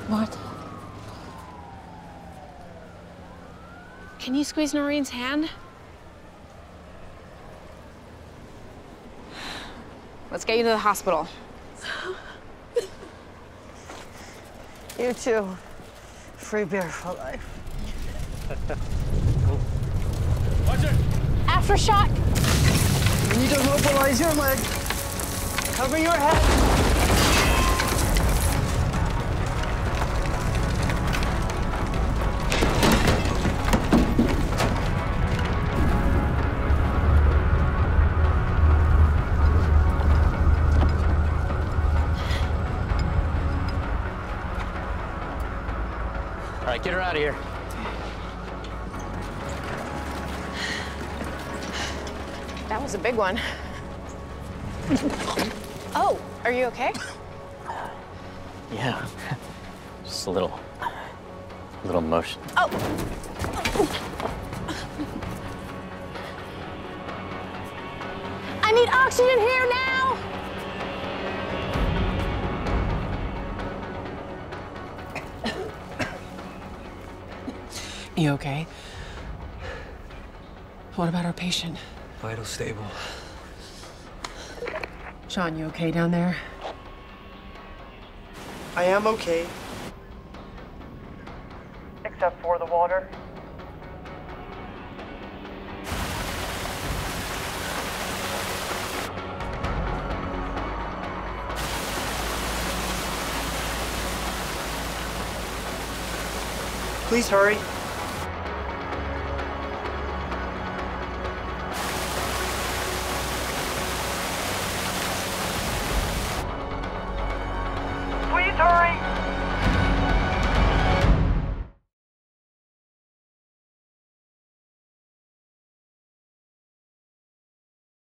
What? Can you squeeze Noreen's hand? Let's get you to the hospital. You too. Free beer for life. Watch it! Aftershock! You need to mobilize your leg. Cover your head. All right, get her out of here. That was a big one. Oh, are you okay? Yeah, just a little motion. Oh! I need oxygen here now! You okay? What about our patient? Vital stable. Shaun, you okay down there? I am okay. Except for the water. Please hurry. Please hurry!